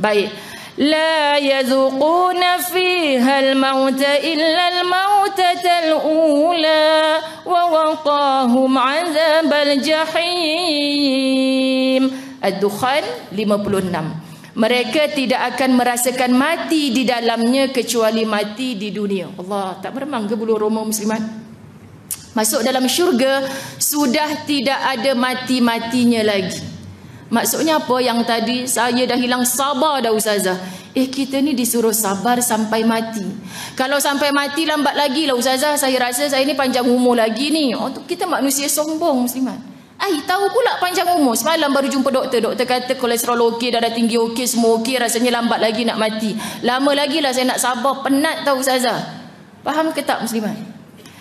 Baik. La yazuquna fiha al-mauta illa al-mautatal ula wa waqahum 'adzabal jahim. Ad-Dukhan 56. Mereka tidak akan merasakan mati di dalamnya kecuali mati di dunia. Allah, tak meremang ke bulu roma muslimat? Masuk dalam syurga sudah tidak ada mati-matinya lagi. Maksudnya apa yang tadi saya dah hilang sabar dah ustazah. Kita ni disuruh sabar sampai mati. Kalau sampai mati lambat lagi lah ustazah, saya rasa saya ni panjang umur lagi ni. Kita manusia sombong muslimat. Tahu pula panjang umur. Semalam baru jumpa doktor. Doktor kata kolesterol okey, darah tinggi okey, semua okey. Rasanya lambat lagi nak mati. Lama lagi lah saya nak sabar. Penat tahu ustazah. Faham ke tak muslimat?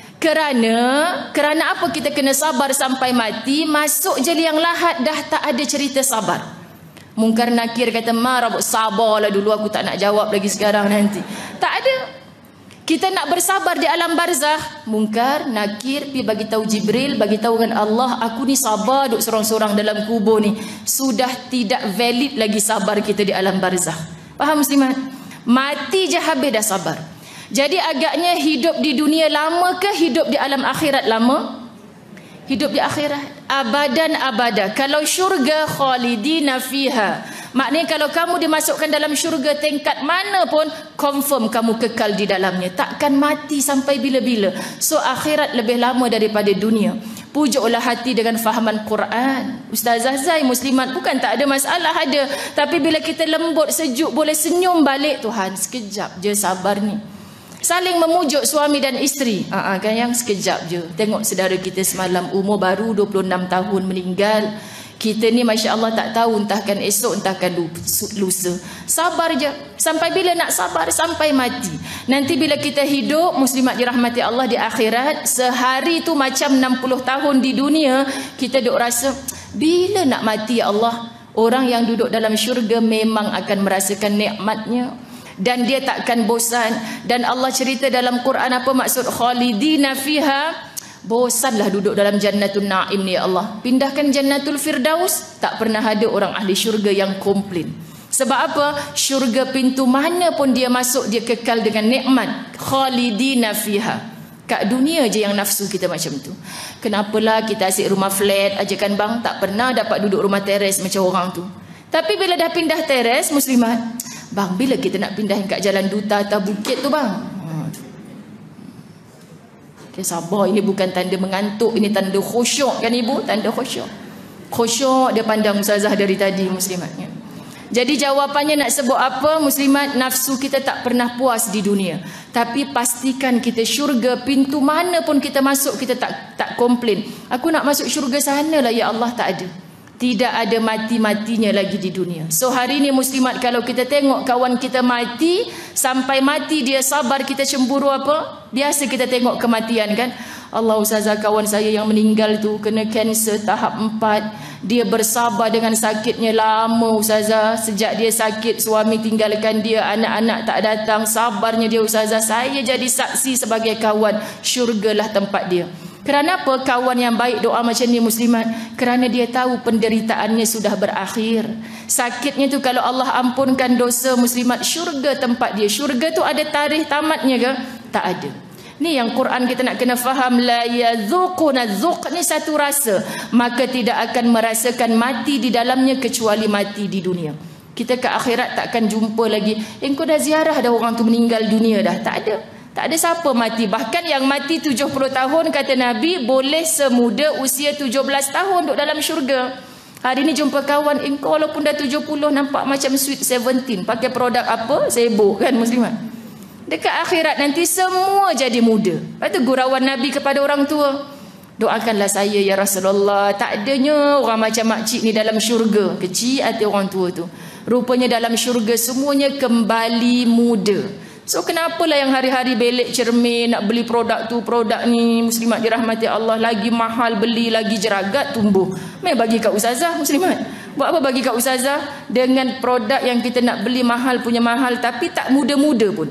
Kerana apa kita kena sabar sampai mati? Masuk je liang lahat dah tak ada cerita sabar. Mungkar Nakir kata, marah sabarlah dulu, aku tak nak jawab lagi sekarang nanti. Tak ada. Kita nak bersabar di alam barzakh. Mungkar Nakir pi bagi tahu Jibril, bagi tahu dengan Allah, aku ni sabar duk sorang-sorang dalam kubur ni. Sudah tidak valid lagi sabar kita di alam barzakh. Faham muslimat? Mati je habis dah sabar. Jadi agaknya hidup di dunia lama ke hidup di alam akhirat lama? Hidup di akhirat abadan abada. Kalau syurga khalidina fiha, maknanya kalau kamu dimasukkan dalam syurga tingkat mana pun, confirm kamu kekal di dalamnya, takkan mati sampai bila-bila. So akhirat lebih lama daripada dunia. Pujuklah hati dengan fahaman Quran. Ustazah Zai muslimat bukan tak ada masalah, ada. Tapi bila kita lembut sejuk boleh senyum balik, Tuhan sekejap je sabar ni. Saling memujuk suami dan isteri. Kan yang sekejap je. Tengok saudara kita semalam umur baru 26 tahun meninggal. Kita ni Masya Allah tak tahu entahkan esok entahkan lusa. Sabar je. Sampai bila nak sabar? Sampai mati. Nanti bila kita hidup muslimat dirahmati Allah di akhirat, sehari tu macam 60 tahun di dunia. Kita duk rasa bila nak mati ya Allah? Orang yang duduk dalam syurga memang akan merasakan nikmatnya dan dia takkan bosan. Dan Allah cerita dalam Quran apa maksud khalidina fiha? Bosanlah duduk dalam jannatul naim ni ya Allah. Pindahkan jannatul firdaus, tak pernah ada orang ahli syurga yang komplain. Sebab apa? Syurga pintu mana pun dia masuk, dia kekal dengan nikmat. Khalidina fiha. Kat dunia je yang nafsu kita macam tu. Kenapalah kita asyik rumah flat aja kan bang, tak pernah dapat duduk rumah teres macam orang tu. Tapi bila dah pindah teres muslimat, bang, bila kita nak pindah kat Jalan Duta atau Bukit tu bang? Okay, sabar, ini bukan tanda mengantuk, ini tanda khusyuk kan ibu? Tanda khusyuk. Khusyuk dia pandang ustazah dari tadi muslimatnya. Jadi jawapannya nak sebut apa muslimat? Nafsu kita tak pernah puas di dunia. Tapi pastikan kita syurga, pintu mana pun kita masuk kita tak komplain. Aku nak masuk syurga sana lah ya Allah, tak ada. Tidak ada mati-matinya lagi di dunia. So hari ni muslimat, kalau kita tengok kawan kita mati, sampai mati dia sabar, kita cemburu apa? Biasa kita tengok kematian kan. Allah ustazah, kawan saya yang meninggal tu kena kanser tahap 4. Dia bersabar dengan sakitnya lama ustazah. Sejak dia sakit, suami tinggalkan dia, anak-anak tak datang. Sabarnya dia ustazah. Saya jadi saksi sebagai kawan. Syurgalah tempat dia. Kerana apa? Kawan yang baik doa macam ni muslimat. Kerana dia tahu penderitaannya sudah berakhir. Sakitnya tu kalau Allah ampunkan dosa muslimat, syurga tempat dia. Syurga tu ada tarikh tamatnya ke? Tak ada. Ni yang Quran kita nak kena faham. La yazuquna, zuq ni satu rasa. Maka tidak akan merasakan mati di dalamnya kecuali mati di dunia. Kita ke akhirat takkan jumpa lagi. Engkau dah ziarah dah orang tu meninggal dunia dah. Tak ada. Tak ada siapa mati. Bahkan yang mati 70 tahun kata Nabi boleh semuda usia 17 tahun duduk dalam syurga. Hari ni jumpa kawan, engkau walaupun dah 70 nampak macam sweet 17. Pakai produk apa? Sibuk kan muslimat. Dekat akhirat nanti semua jadi muda. Lepas tu gurauan Nabi kepada orang tua. Doakanlah saya ya Rasulullah. Tak adanya orang macam makcik ni dalam syurga. Kecil hati orang tua tu. Rupanya dalam syurga semuanya kembali muda. So kenapalah yang hari-hari belik cermin nak beli produk tu, produk ni muslimat dirahmati Allah, lagi mahal beli, lagi jeragat tumbuh. Mai bagi kat ustazah muslimat. Buat apa bagi kat ustazah dengan produk yang kita nak beli mahal punya mahal tapi tak muda-muda pun.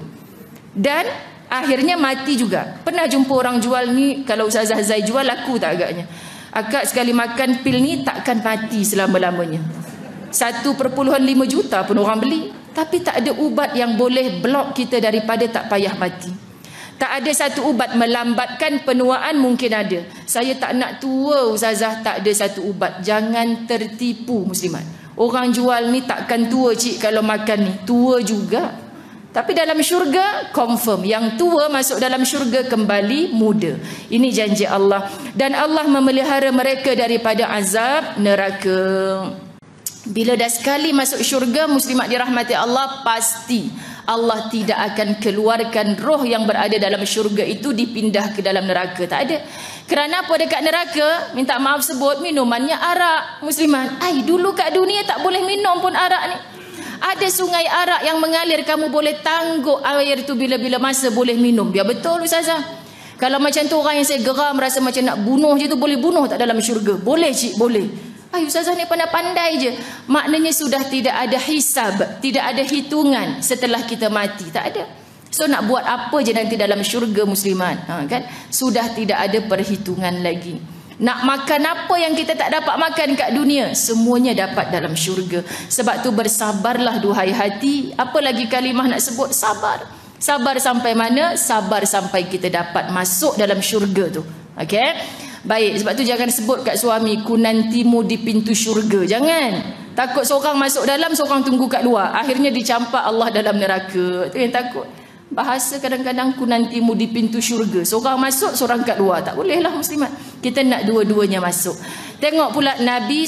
Dan akhirnya mati juga. Pernah jumpa orang jual ni, kalau ustazah Zai jual laku tak agaknya. Akak sekali makan pil ni takkan mati selama-lamanya. 1.5 juta pun orang beli. Tapi tak ada ubat yang boleh blok kita daripada tak payah mati. Tak ada satu ubat melambatkan penuaan, mungkin ada. Saya tak nak tua ustazah, tak ada satu ubat. Jangan tertipu muslimat. Orang jual ni takkan tua cik kalau makan ni. Tua juga. Tapi dalam syurga confirm yang tua masuk dalam syurga kembali muda. Ini janji Allah. Dan Allah memelihara mereka daripada azab neraka. Bila dah sekali masuk syurga, muslimat dirahmati Allah, pasti Allah tidak akan keluarkan roh yang berada dalam syurga itu dipindah ke dalam neraka. Tak ada. Kerana apa dekat neraka? Minta maaf sebut, minumannya arak. Muslimat, dulu kat dunia tak boleh minum pun arak ni. Ada sungai arak yang mengalir, kamu boleh tangguk air tu bila-bila masa boleh minum. Biar betul ustazah. Kalau macam tu orang yang saya geram, rasa macam nak bunuh je tu, boleh bunuh tak dalam syurga? Boleh cik, boleh. Ustazah ni pandai-pandai je. Maknanya sudah tidak ada hisab, tidak ada hitungan setelah kita mati. Tak ada. So nak buat apa je nanti dalam syurga muslimat, kan? Sudah tidak ada perhitungan lagi. Nak makan apa yang kita tak dapat makan kat dunia, semuanya dapat dalam syurga. Sebab tu bersabarlah duhai hati. Apa lagi kalimah nak sebut? Sabar. Sabar sampai mana? Sabar sampai kita dapat masuk dalam syurga tu. Okey? Baik, sebab tu jangan sebut kat suami, ku nantimu di pintu syurga. Jangan. Takut seorang masuk dalam, seorang tunggu kat luar. Akhirnya dicampak Allah dalam neraka. Tu yang takut. Bahasa kadang-kadang ku nantimu di pintu syurga. Seorang masuk, seorang kat luar. Tak bolehlah muslimat. Kita nak dua-duanya masuk. Tengok pula Nabi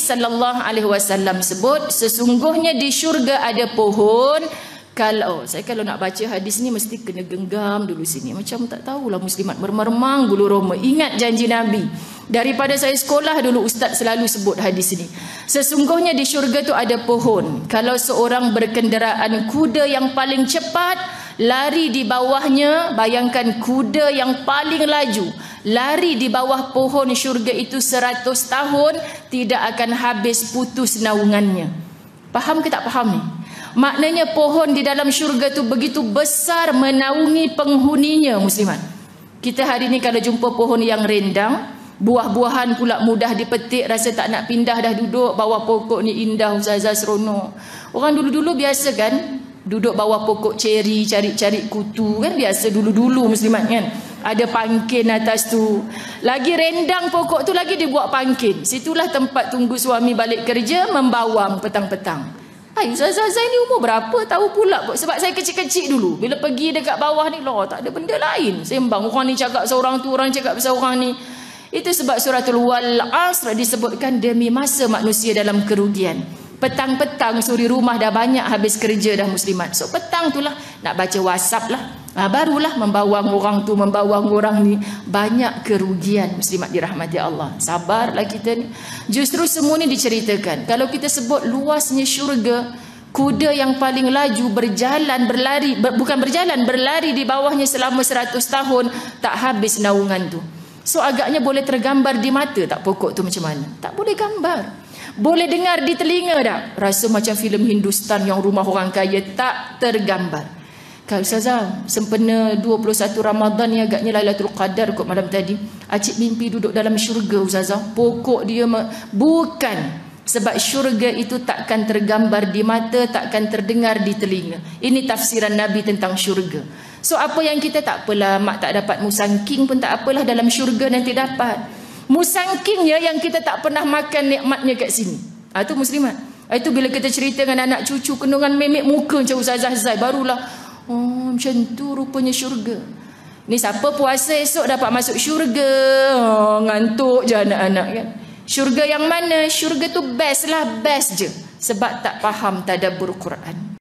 SAW sebut, sesungguhnya di syurga ada pohon. Kalau nak baca hadis ni mesti kena genggam dulu sini. Macam tak tahulah muslimat, meremang bulu roma. Ingat janji Nabi. Daripada saya sekolah dulu ustaz selalu sebut hadis ni. Sesungguhnya di syurga tu ada pohon. Kalau seorang berkenderaan kuda yang paling cepat, lari di bawahnya, bayangkan kuda yang paling laju, lari di bawah pohon syurga itu 100 tahun, tidak akan habis putus naungannya. Faham ke tak faham ni? Maknanya pohon di dalam syurga tu begitu besar menaungi penghuninya muslimat. Kita hari ni kalau jumpa pohon yang rendang, buah-buahan pula mudah dipetik, rasa tak nak pindah dah duduk bawah pokok ni, indah ustazah, seronok. Orang dulu-dulu biasa kan, duduk bawah pokok ceri, cari-cari kutu kan, biasa dulu-dulu muslimat kan. Ada pangkin atas tu. Lagi rendang pokok tu lagi dibuat pangkin. Situlah tempat tunggu suami balik kerja membawang petang-petang. Ustazah Zain ni umur berapa? Tahu pula. Sebab saya kecil-kecil dulu. Bila pergi dekat bawah ni, tak ada benda lain. Sembang. Orang ni cakap seorang tu, orang cakap seorang ni. Itu sebab suratul Wal Asr disebutkan demi masa manusia dalam kerugian. Petang-petang suri rumah dah banyak habis kerja dah muslimat. So petang tu lah nak baca WhatsApp lah. Barulah membawang orang tu, membawang orang ni. Banyak kerugian muslimat dirahmati Allah. Sabarlah kita ni. Justru semua ni diceritakan. Kalau kita sebut luasnya syurga, kuda yang paling laju berlari di bawahnya selama 100 tahun, tak habis naungan tu. So agaknya boleh tergambar di mata tak pokok tu macam mana? Tak boleh gambar. Boleh dengar di telinga tak? Rasa macam filem Hindustan yang rumah orang kaya, tak tergambar. Kalau Ustazah, sempena 21 Ramadan ni agaknya Lailatul Qadar kot malam tadi. Acik mimpi duduk dalam syurga Ustazah. Pokok dia bukan. Sebab syurga itu takkan tergambar di mata, takkan terdengar di telinga. Ini tafsiran Nabi tentang syurga. So apa yang kita tak apalah, mak tak dapat musangking pun tak apalah, dalam syurga nanti dapat. Musangkingnya yang kita tak pernah makan nikmatnya kat sini. Itu muslimat. Itu bila kita cerita dengan anak cucu kandungan memek muka macam Ustazah Zai, barulah macam tu rupanya syurga. Ni siapa puasa esok dapat masuk syurga. Ngantuk je anak-anak kan. Syurga yang mana? Syurga tu best lah, best je. Sebab tak faham tadabbur Quran.